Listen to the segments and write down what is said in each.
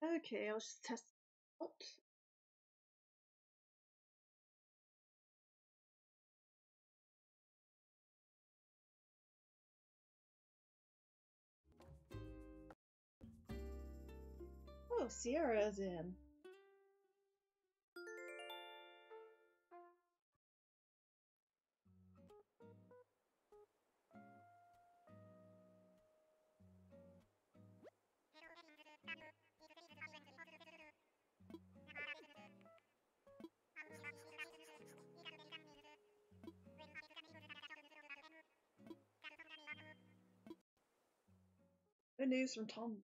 Okay, I'll just test it out. Oh, Sierra's in. Good news from Tom.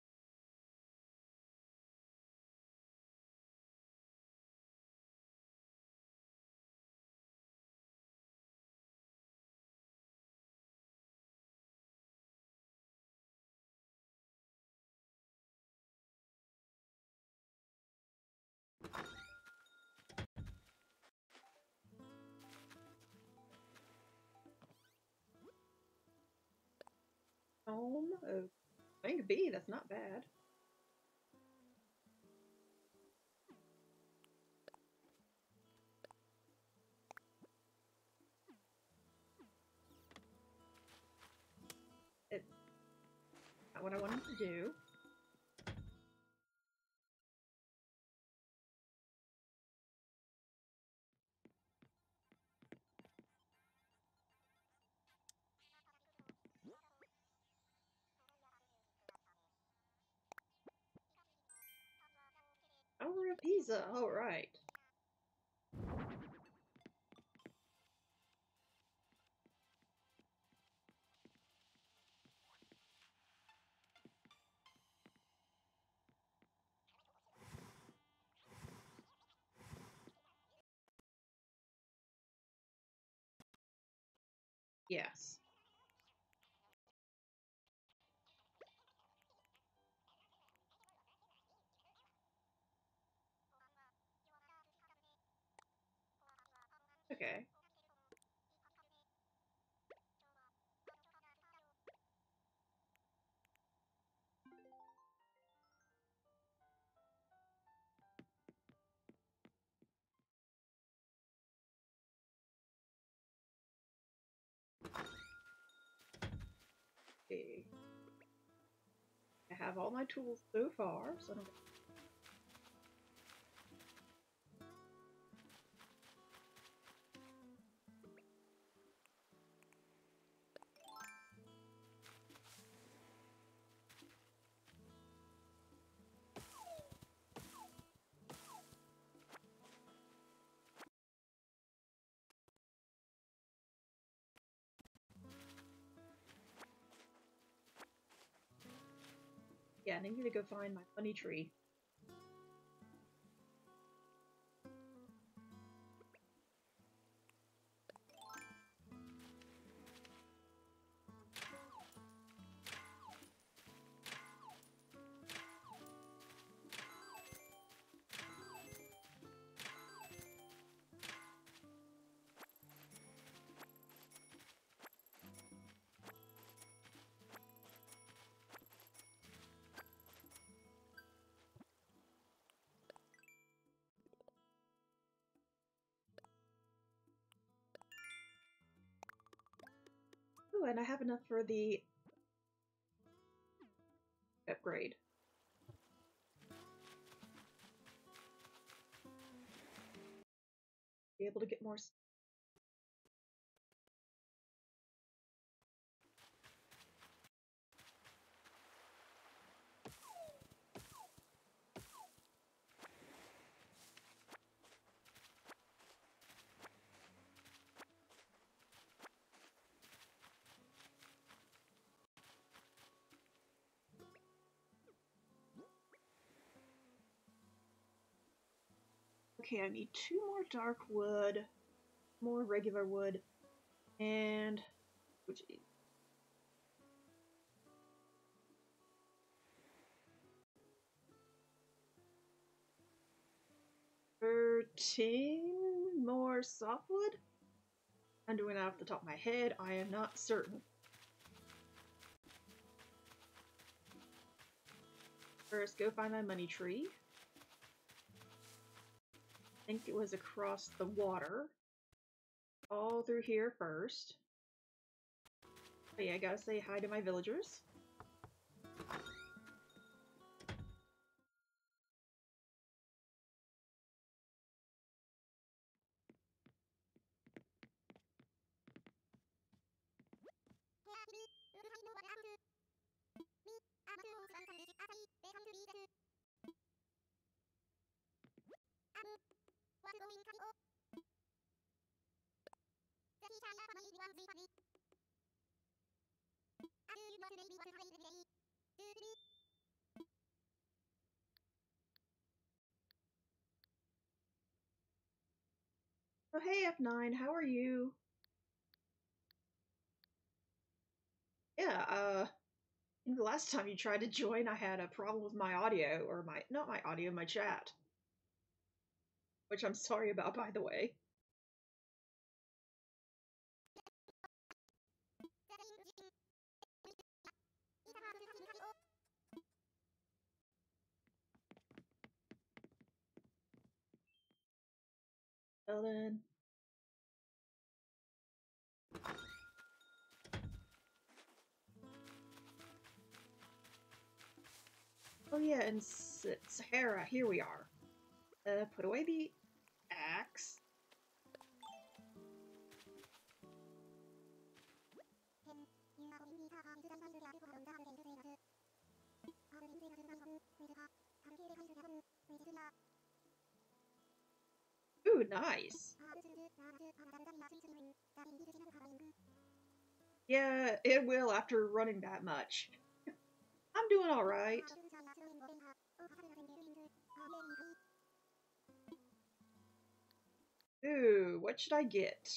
Home of Bank B, that's not bad. It's not what I wanted to do. Tower of Pisa, alright. Yes. Okay. Okay. I have all my tools so far, so I don't. Yeah, I need to go find my honey tree. Ooh, and I have enough for the upgrade. Be able to get more. Okay, I need 2 more dark wood, more regular wood, and which 13 more softwood? I'm doing it off the top of my head. I am not certain. First, go find my money tree. I think it was across the water. All through here first. But yeah, I gotta say hi to my villagers. Oh hey F9, how are you? Yeah, I think the last time you tried to join I had a problem with my audio, or not my audio, my chat. Which I'm sorry about, by the way. Well then. Oh yeah, and Sahara, here we are. Put away the axe. Ooh, nice. Yeah, it will after running that much. I'm doing alright. Ooh, what should I get?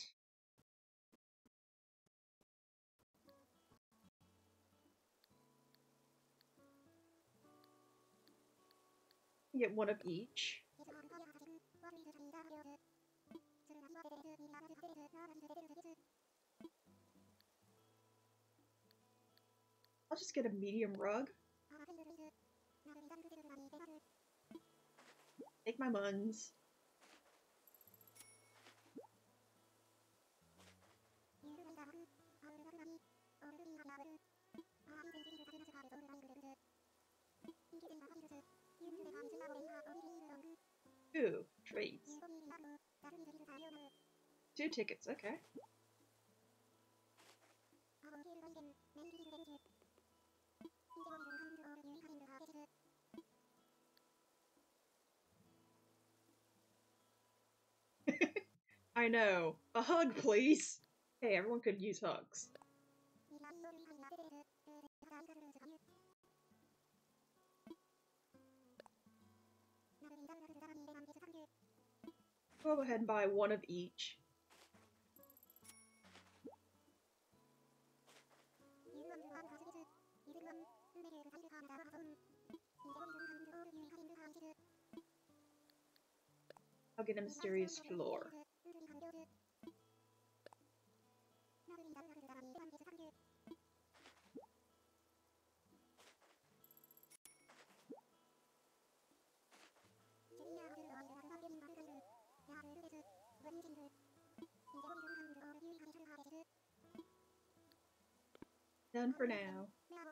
Get one of each. I'll just get a medium rug. Take my muns. Ooh, treats. 2 tickets, okay. I know. A hug, please. Hey, everyone could use hugs. Go ahead and buy one of each. I'll get a mysterious floor. Done for now.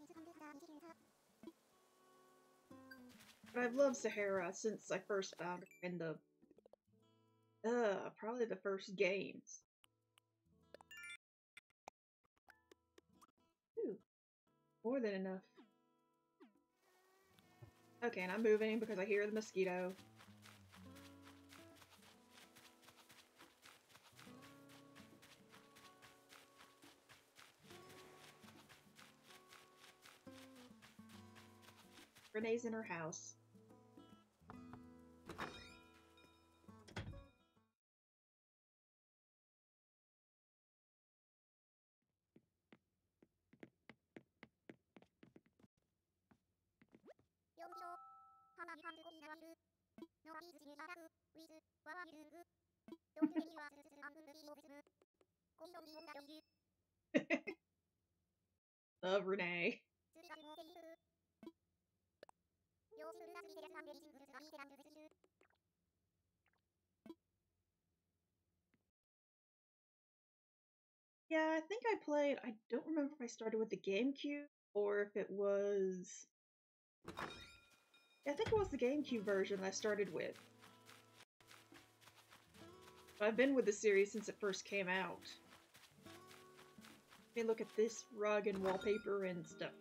But I've loved Sahara since I first found her in the probably the first games. Ooh, more than enough. Okay, and I'm moving because I hear the mosquito. Renee's in her house. Love Renee. Yeah, I think I played. I don't remember if I started with the GameCube or if it was. Yeah, I think it was the GameCube version I started with. I've been with the series since it first came out. Let me look at this rug and wallpaper and stuff.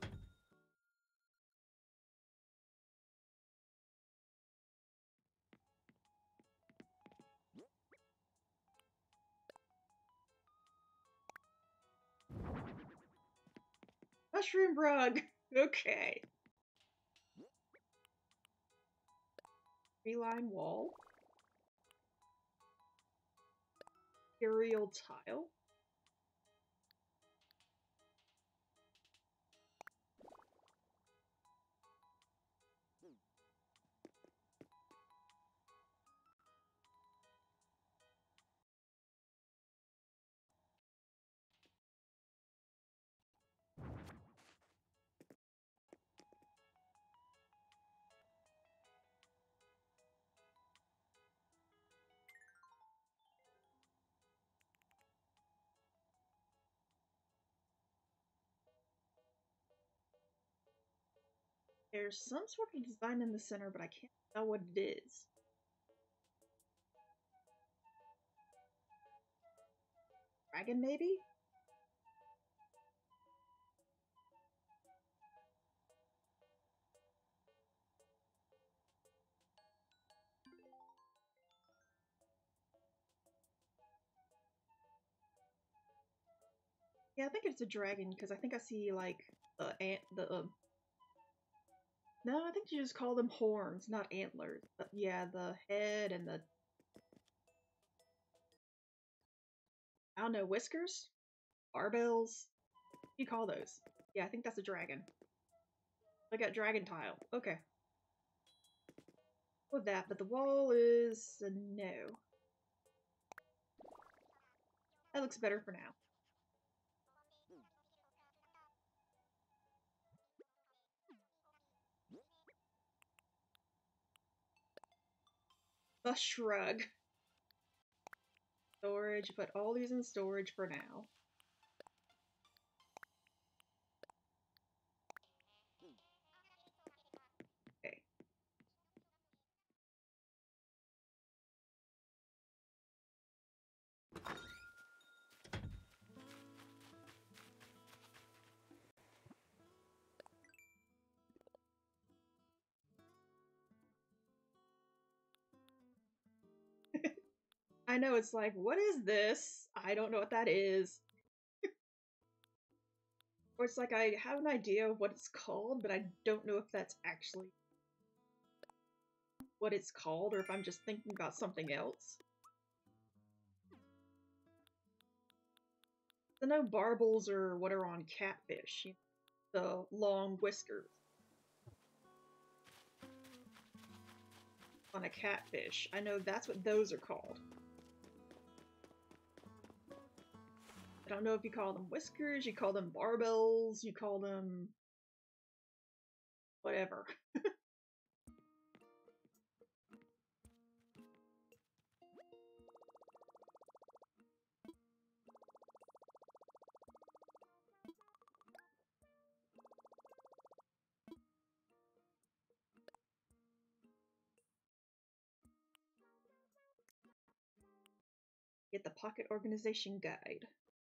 Mushroom rug! Okay. Tree-line wall. Aerial tile. There's some sort of design in the center, but I can't tell what it is. Dragon, maybe? Yeah, I think it's a dragon, because I think I see, like, no, I think you just call them horns, not antlers. But yeah, the head and the... I don't know, whiskers? Barbells? What do you call those? Yeah, I think that's a dragon. I got dragon tile. Okay. With that, but the wall is a no. That looks better for now. A shrug. Storage, put all these in storage for now. Okay. I know, it's like, what is this? I don't know what that is. Or it's like, I have an idea of what it's called, but I don't know if that's actually what it's called, or if I'm just thinking about something else. I know barbels are what are on catfish, you know, the long whiskers on a catfish. I know that's what those are called. I don't know if you call them whiskers, you call them barbels, you call them... whatever. Get the Pocket Organization Guide.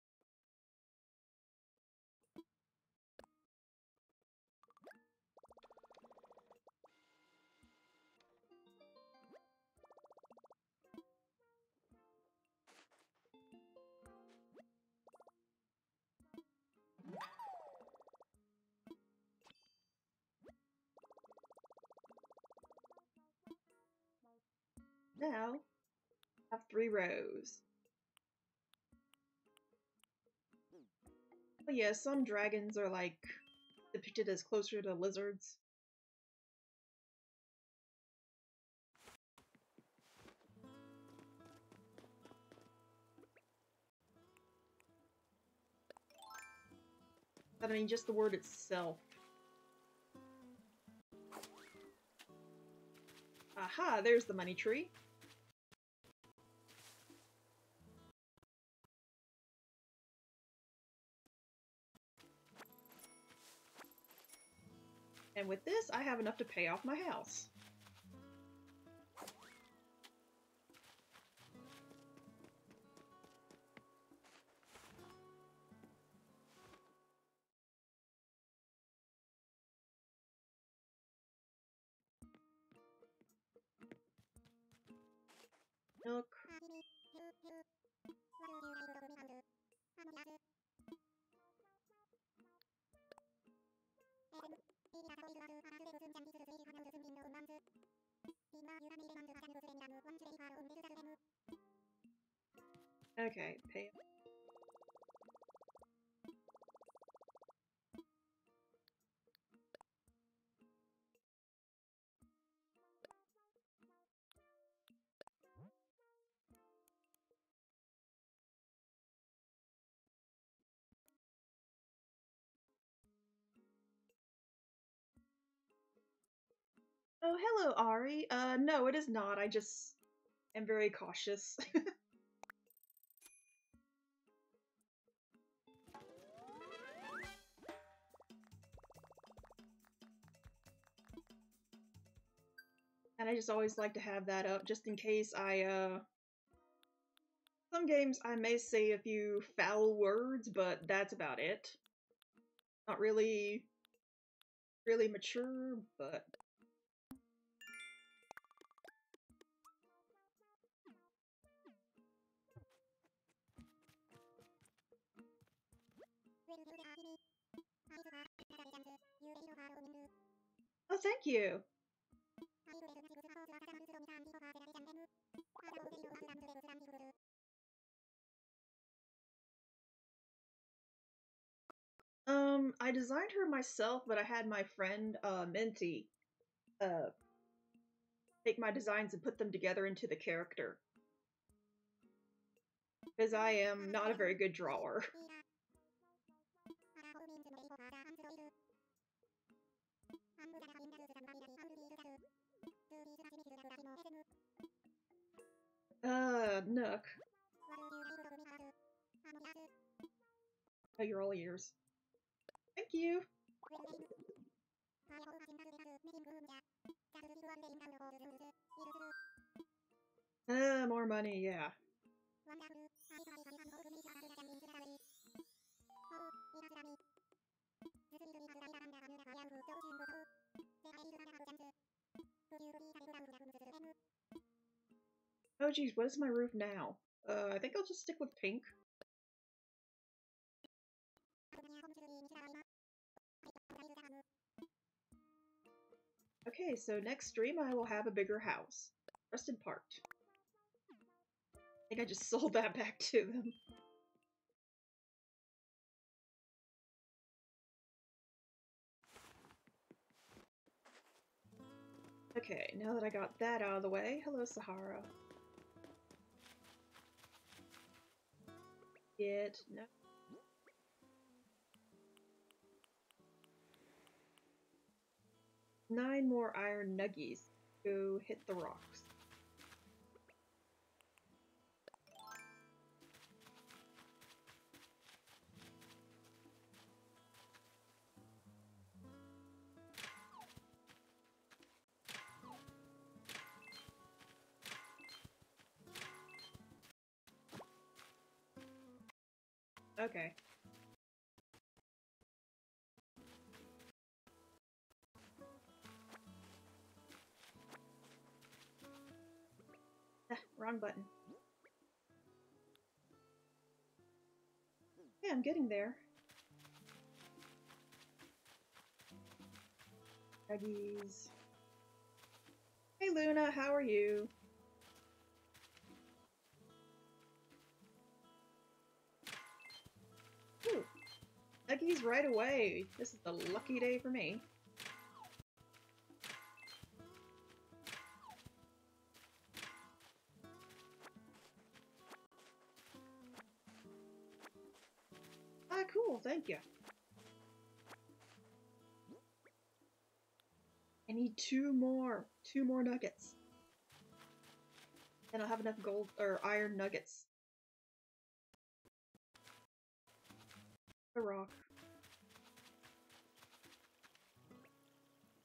Now, have 3 rows. But yeah, some dragons are like depicted as closer to lizards. But I mean, just the word itself. Aha, there's the money tree. And with this, I have enough to pay off my house. Nook. Okay, pay. Oh, hello, Ari. No, it is not. I just am very cautious. And I just always like to have that up just in case some games I may say a few foul words, but that's about it. Not really mature, but oh, thank you. I designed her myself, but I had my friend Minty uh take my designs and put them together into the character. Because I am not a very good drawer. Nook. Oh, you're all ears. Thank you. More money, yeah. Oh geez, what is my roof now? I think I'll just stick with pink. Okay, so next stream I will have a bigger house. Rusted part. I think I just sold that back to them. Okay, now that I got that out of the way, hello Sahara. No. 9 more iron nuggies. Go hit the rocks. Okay. Ah, wrong button. Yeah, I'm getting there. Nuggies. Hey Luna, how are you? Ooh, nuggies right away. This is the lucky day for me. Ah, cool, thank you. I need 2 more. 2 more nuggets. And I'll have enough gold or iron nuggets. The rock.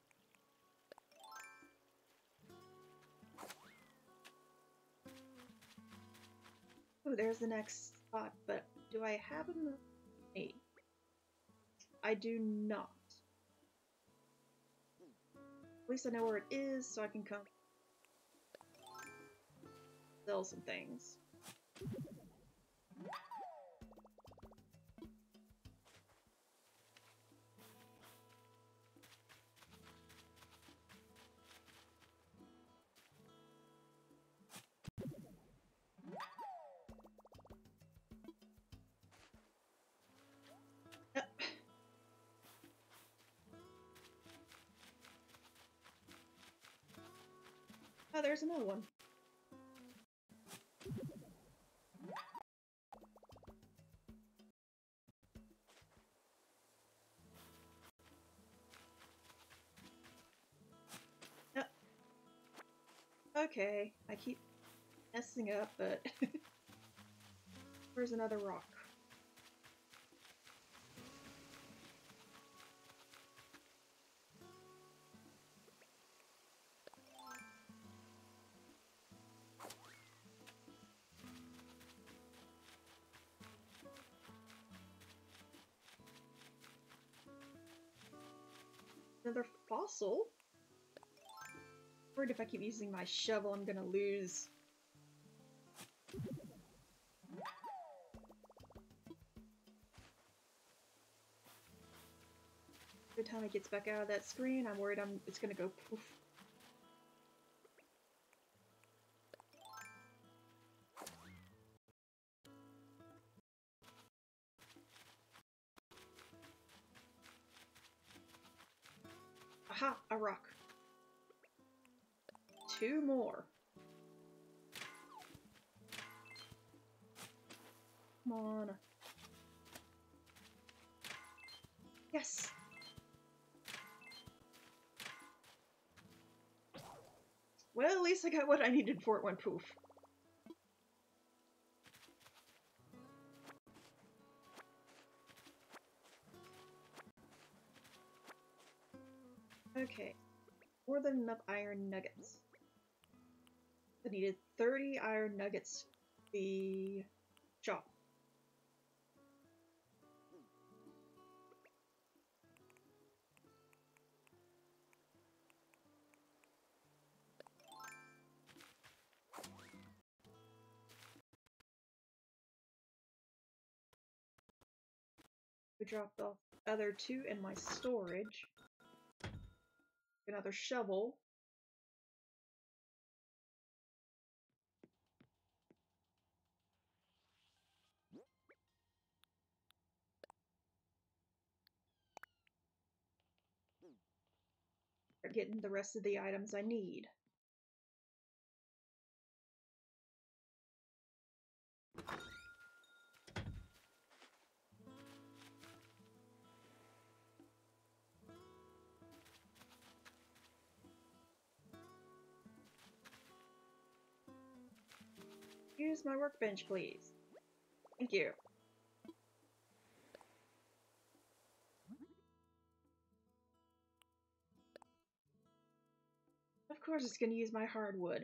Oh, there's the next spot, but do I have enough money? I do not. At least I know where it is, so I can come sell some things. Oh, there's another one. Okay, I keep messing up, but where's another rock? Another fossil? Worried if I keep using my shovel, I'm gonna lose. Every time it gets back out of that screen, I'm worried it's gonna go poof. Aha! A rock. 2 more. Come on. Yes! Well, at least I got what I needed before it went poof. Okay. More than enough iron nuggets. I needed 30 iron nuggets for the shop. We dropped off the other 2 in my storage. Another shovel. Start getting the rest of the items I need. Use my workbench, please. Thank you. Of course it's gonna use my hardwood.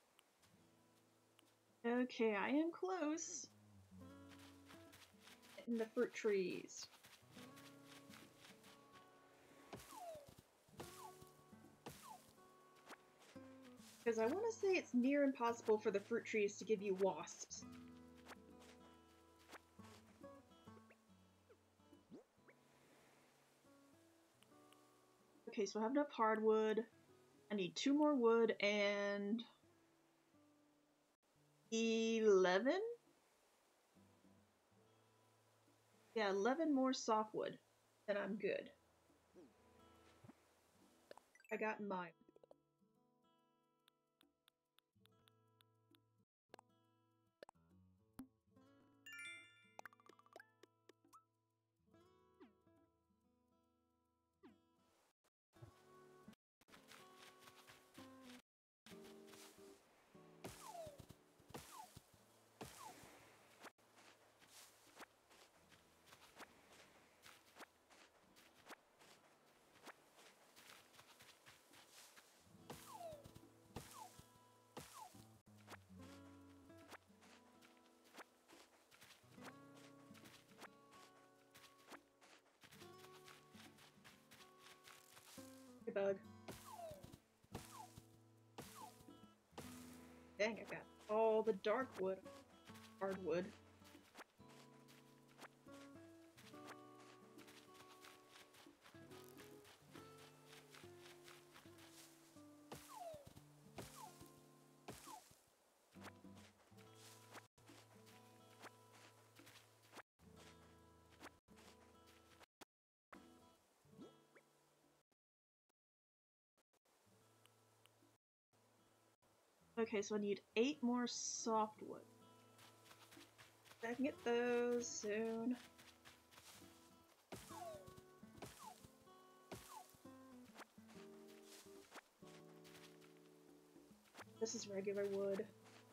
Okay, I am close. in the fruit trees. Because I want to say it's near impossible for the fruit trees to give you wasps. Okay, so I have enough hardwood. I need 2 more wood and 11? Yeah, 11 more softwood. Then I'm good. I got mine. Hey, bug. Dang, I got all the dark wood. Hardwood. Okay, so I need 8 more softwood. I can get those soon. This is regular wood.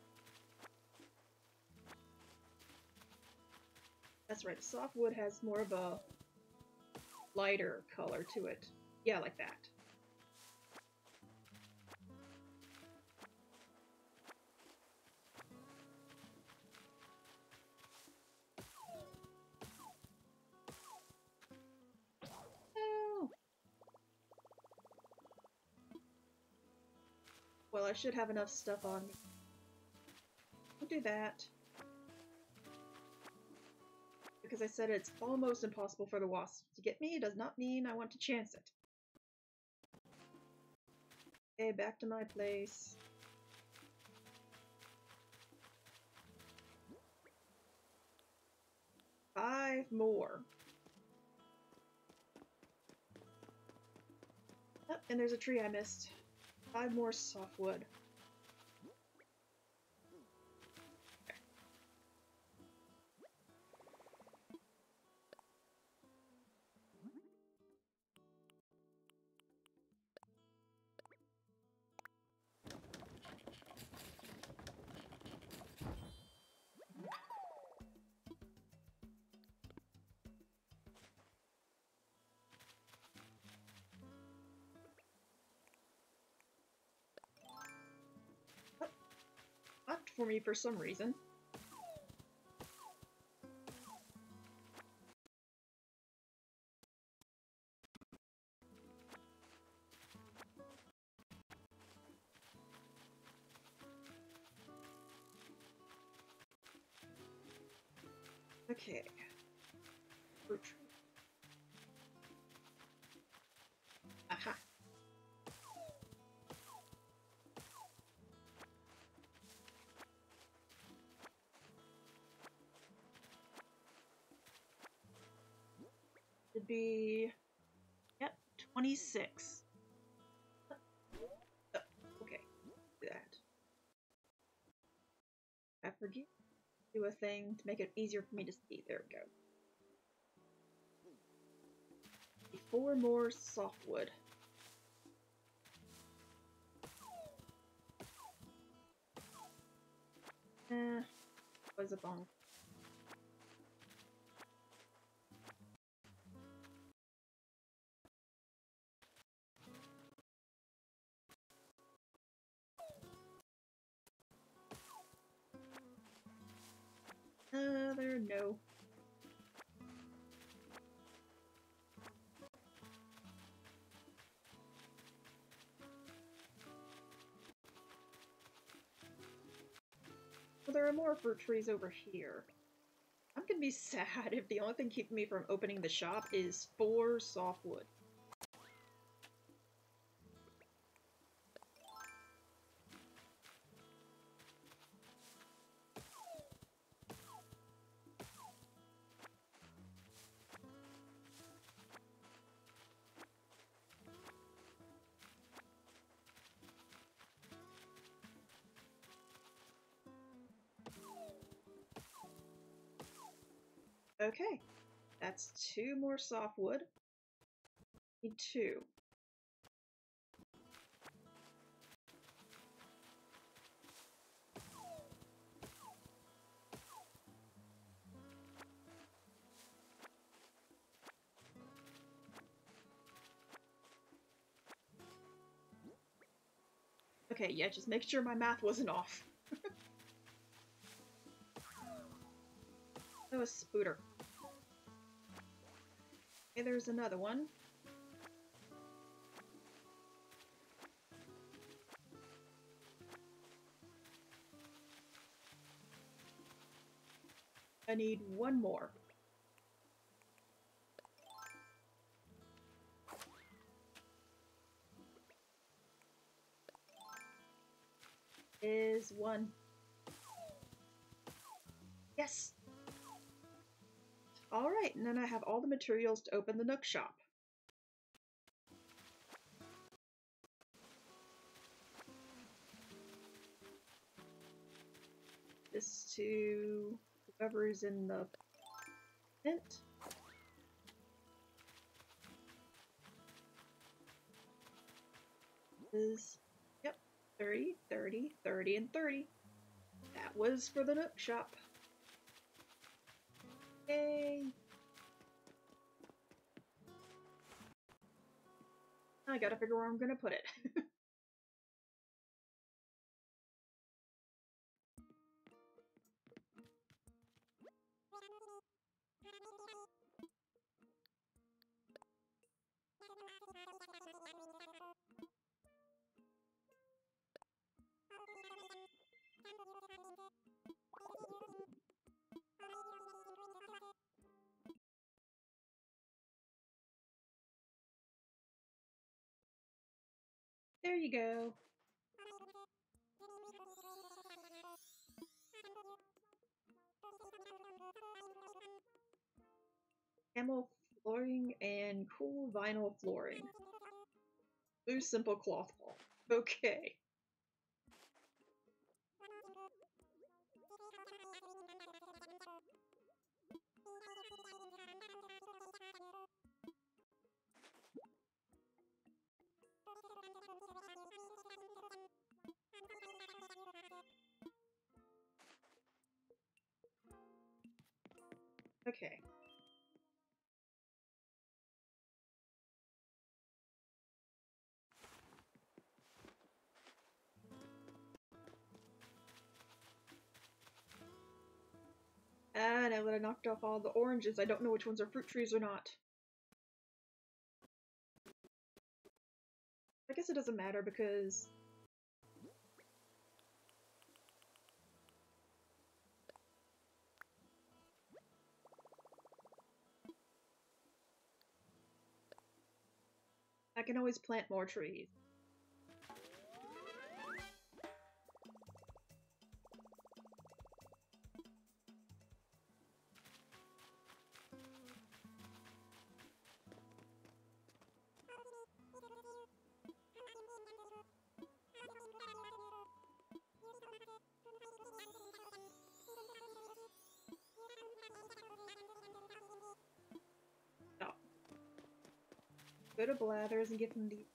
That's right, softwood has more of a lighter color to it. Yeah, like that. Oh. Well, I should have enough stuff on me. I'll do that. Because I said it's almost impossible for the wasp to get me, does not mean I want to chance it. Okay, back to my place. Five more. Oh, and there's a tree I missed. 5 more softwood. Oh, left for me for some reason. Okay. Fruit tree. Aha. Should be, yep, 26. Oh, okay, do that. I forget to do a thing to make it easier for me to see. There we go. 4 more softwood. Was a bone. There, no. there are more fruit trees over here. I'm gonna be sad if the only thing keeping me from opening the shop is 4 softwood. Okay, that's 2 more softwood. Need 2. Okay, yeah, just make sure my math wasn't off. That was Spooter. Okay, there's another one. I need 1 more. Is 1. Yes! Alright, and then I have all the materials to open the Nook shop. This to whoever's in the tent. Is, yep, 30, 30, 30, and 30. That was for the Nook shop. Yay! I gotta figure where I'm gonna put it. There you go. Camel flooring and cool vinyl flooring. Blue simple cloth wall. Okay. Okay. Ah, now that I knocked off all the oranges, I don't know which ones are fruit trees or not. I guess it doesn't matter because I can always plant more trees. Oh. Go to Blathers and give them the...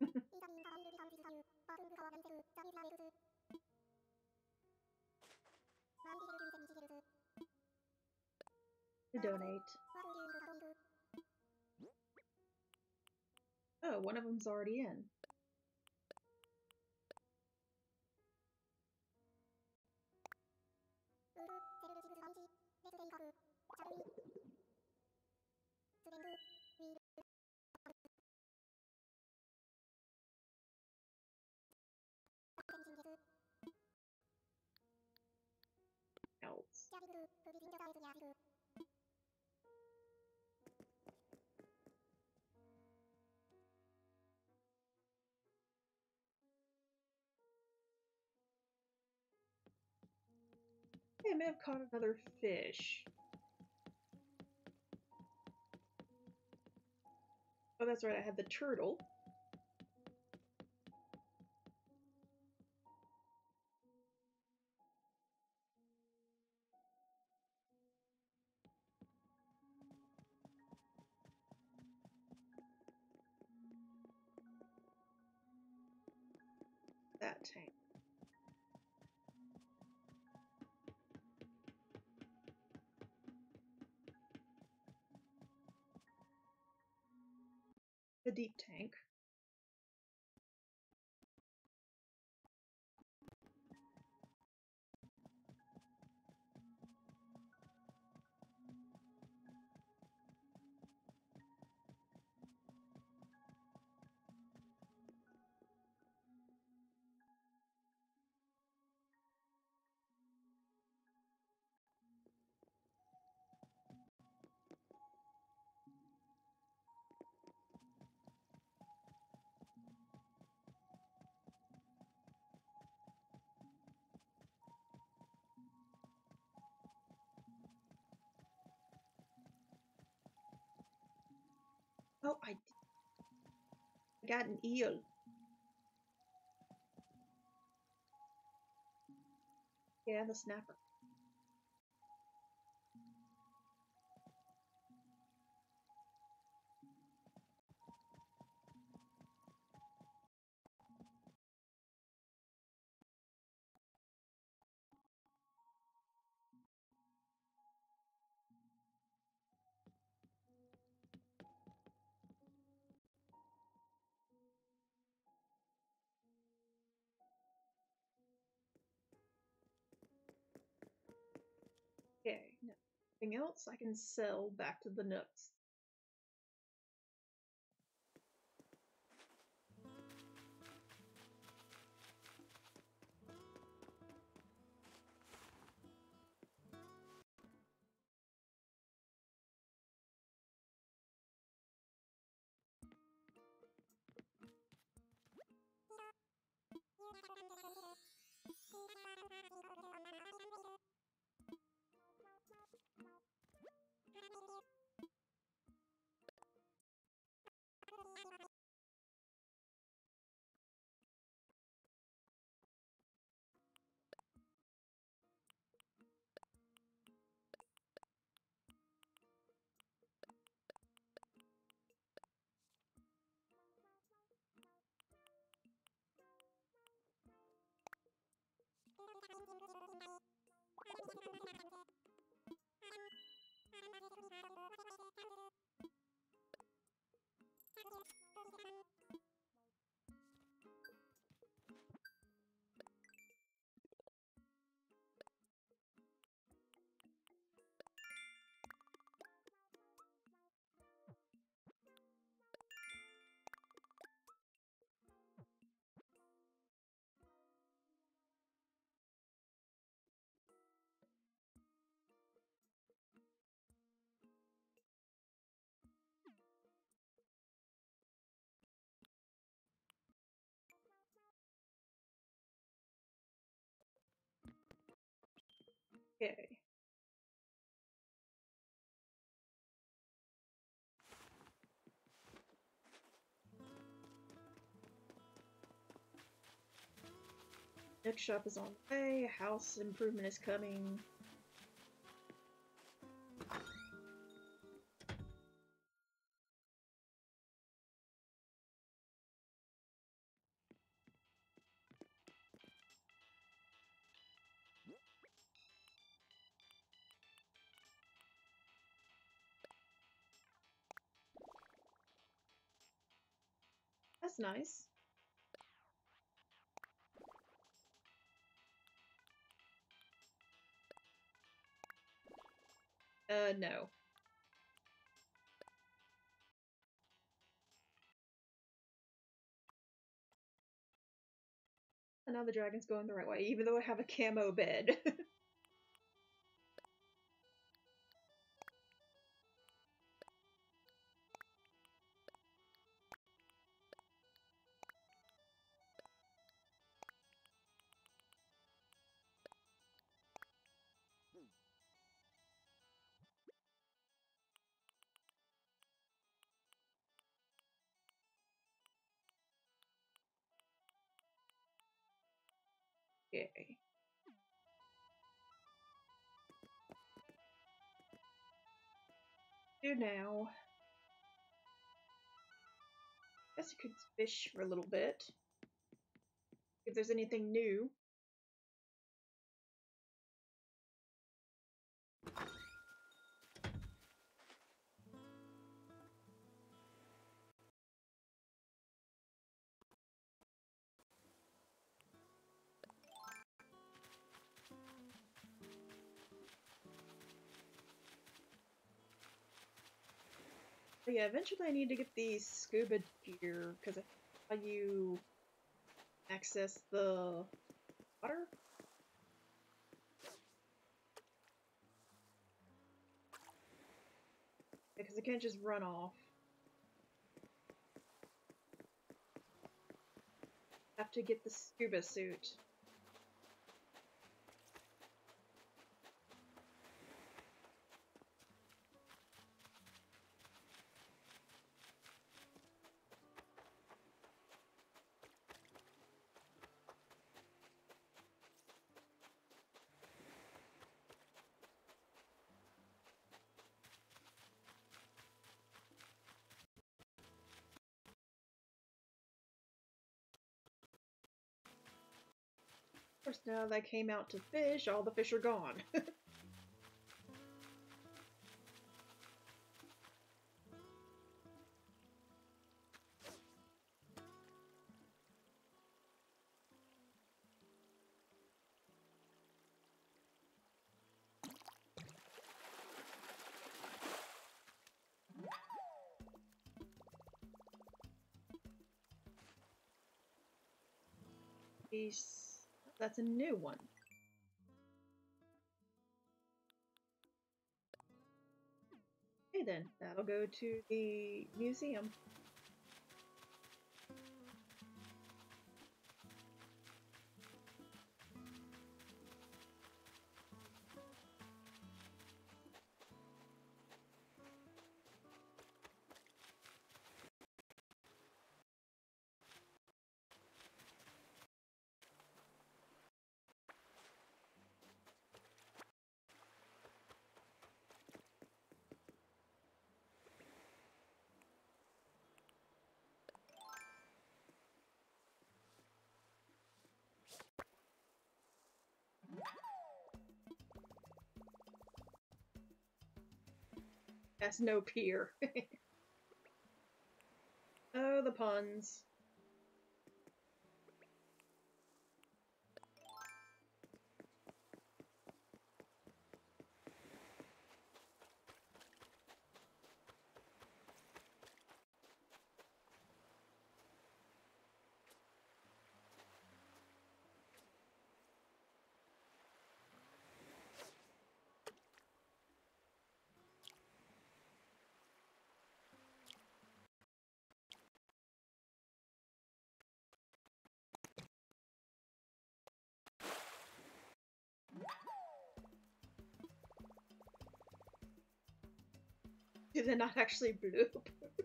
To donate. Oh, one of them's already in. Else. Hey, I may have caught another fish. Oh, that's right, I had the turtle. That tank. The deep tank. Oh, I got an eel. Yeah, the snapper. Okay, nothing else I can sell back to the Nooks. Okay. Next shop is on the way. House improvement is coming. That's nice. No. And now the dragon's going the right way, even though I have a camo bed. Yay. Do now. Guess you could fish for a little bit. If there's anything new. But yeah, eventually I need to get the scuba gear, because how you access the water? Because I can't just run off. Have to get the scuba suit. Of course, now that I came out to fish, all the fish are gone. That's a new one. Okay then, that'll go to the museum. That's no pier. Oh, the puns. Did it not actually bloop?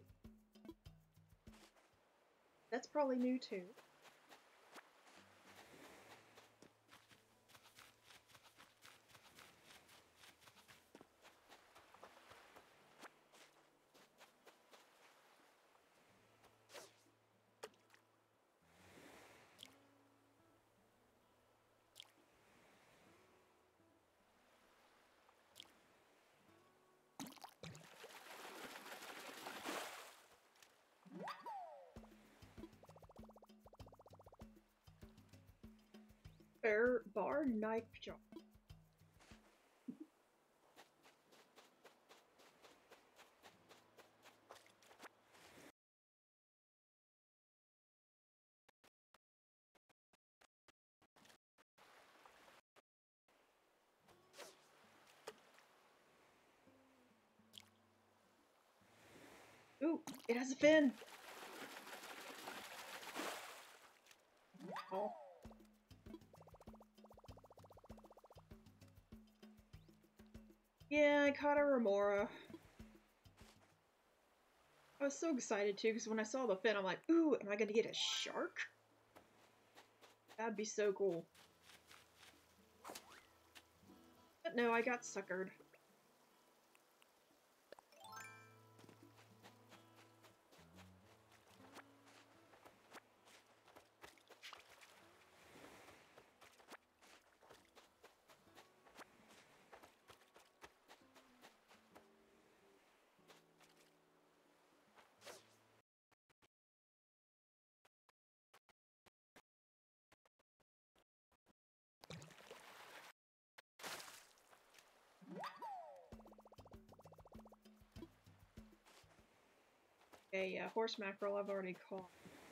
That's probably new too. bar knife jar. Ooh, it has a fin! Oh. Yeah, I caught a remora. I was so excited too, because when I saw the fin, I'm like, ooh, am I gonna get a shark? That'd be so cool. But no, I got suckered. Okay, yeah, horse mackerel I've already caught.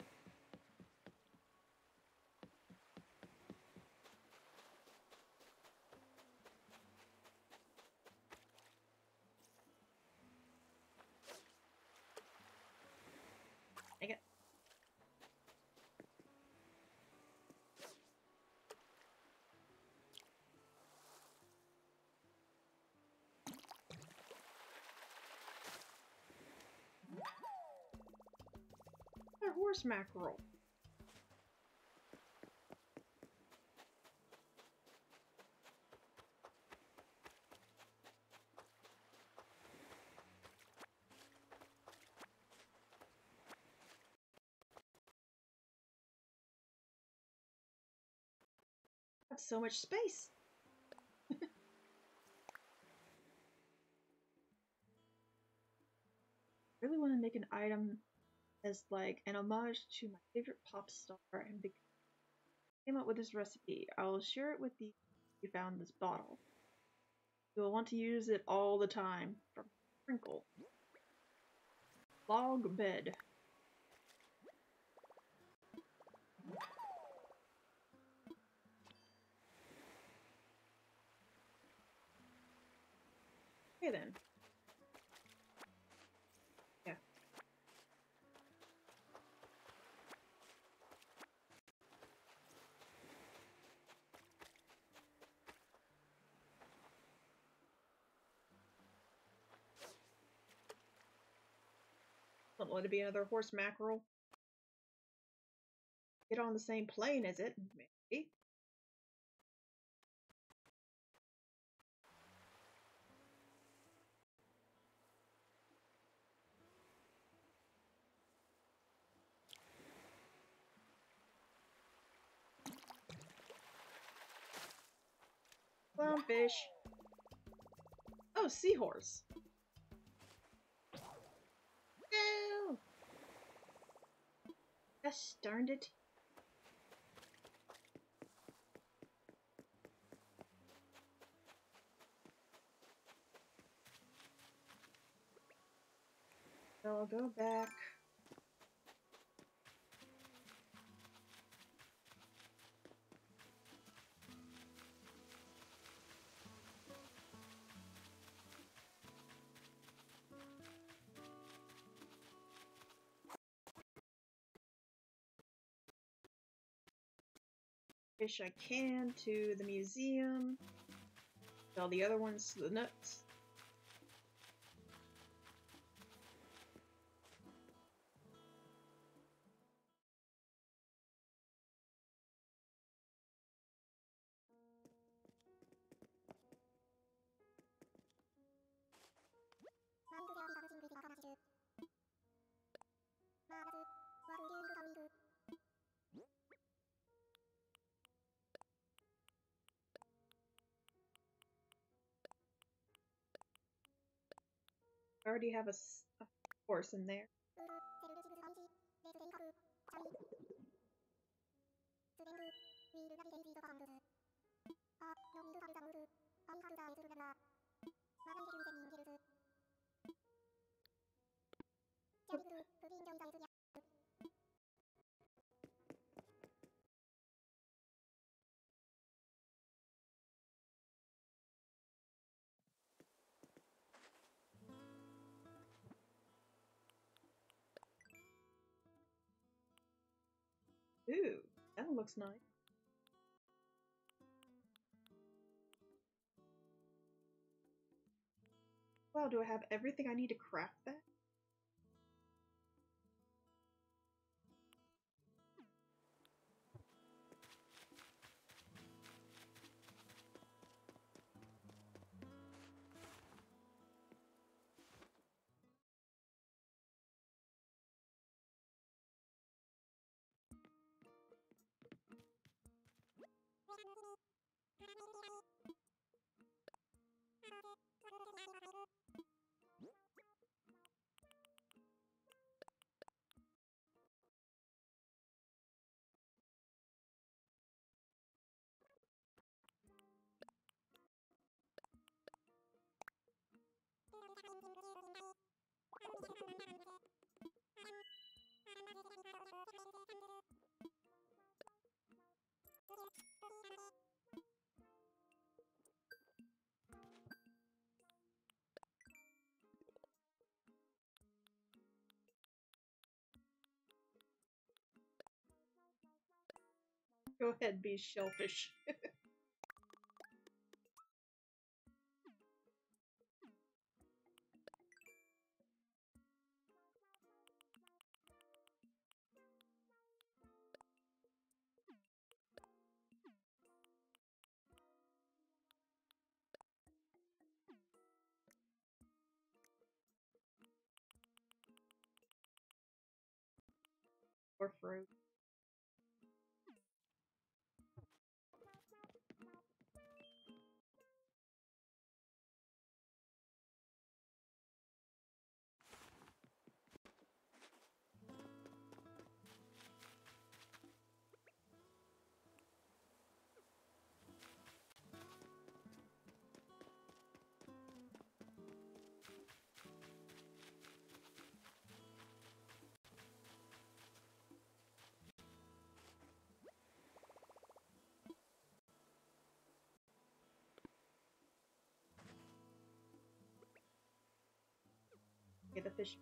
Dang it. A horse mackerel. That's so much space. I really want to make an item as like an homage to my favorite pop star and came up with this recipe. I will share it with you. You found this bottle. You will want to use it all the time. From Sprinkle. Log bed. Okay then. Yeah. Don't want to be another horse mackerel. Get on the same plane as it, maybe. Clownfish. Oh, seahorse. No! Gosh darned it. So I'll go back. Fish I can to the museum. All the other ones to the nuts. I already have a horse in there. Ooh, that one looks nice. Wow, do I have everything I need to craft that? Go ahead, be shellfish. Or fruit. Okay, the fish.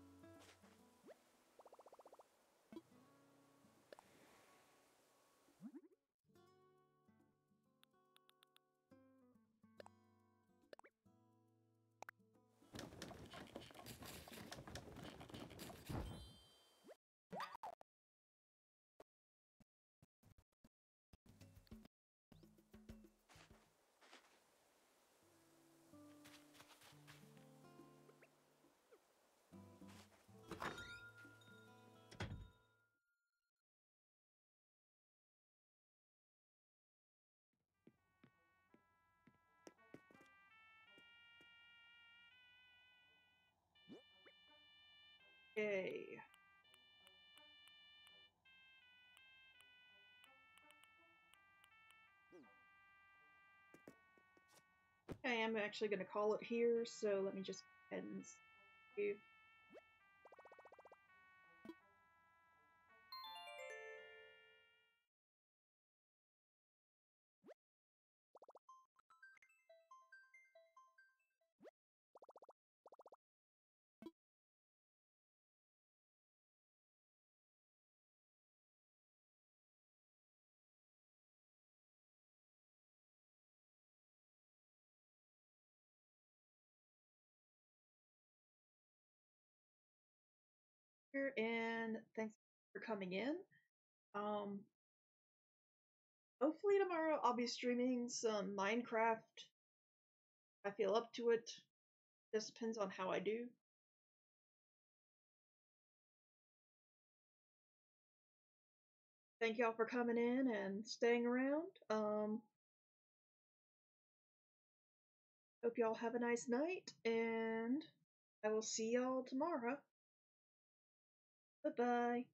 Okay. I am actually going to call it here, so let me just go ahead and save. Here, and thanks for coming in. Um, Hopefully tomorrow I'll be streaming some Minecraft. I feel up to it. Just depends on how I do. Thank y'all for coming in and staying around. Hope y'all have a nice night, and I will see y'all tomorrow. Bye-bye.